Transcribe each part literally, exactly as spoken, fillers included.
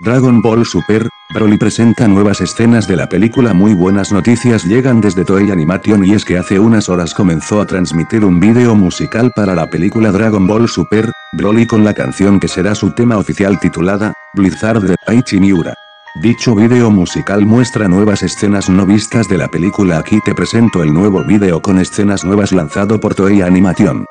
Dragon Ball Super, Broly presenta nuevas escenas de la película. Muy buenas noticias llegan desde Toei Animation, y es que hace unas horas comenzó a transmitir un vídeo musical para la película Dragon Ball Super, Broly, con la canción que será su tema oficial titulada Blizzard de Aichi Miura. Dicho vídeo musical muestra nuevas escenas no vistas de la película. Aquí te presento el nuevo vídeo con escenas nuevas lanzado por Toei Animation.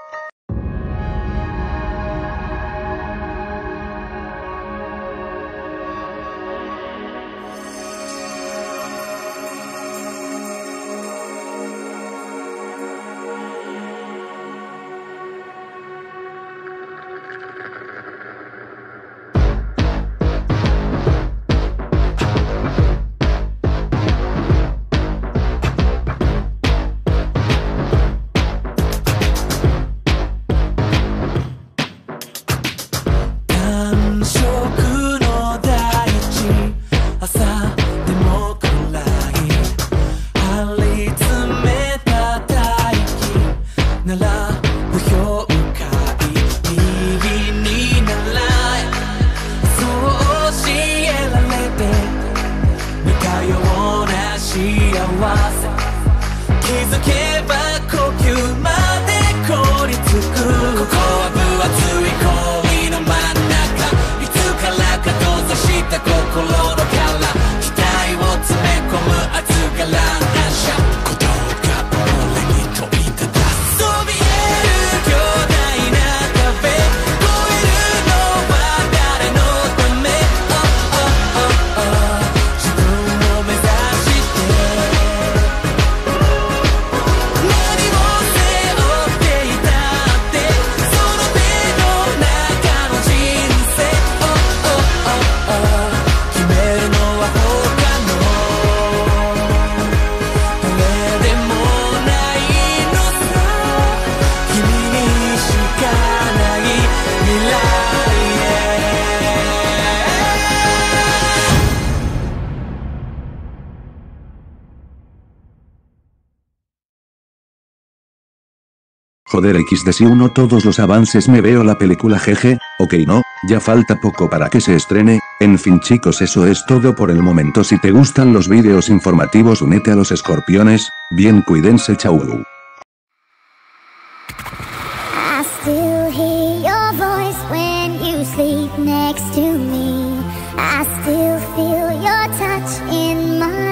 Joder, equis de si uno todos los avances me veo la película, jeje. Ok, no, ya falta poco para que se estrene. En fin chicos, eso es todo por el momento. Si te gustan los vídeos informativos, únete a los escorpiones. Bien, cuídense, chau. I still hear your voice when you sleep next to me. I still feel your touch in my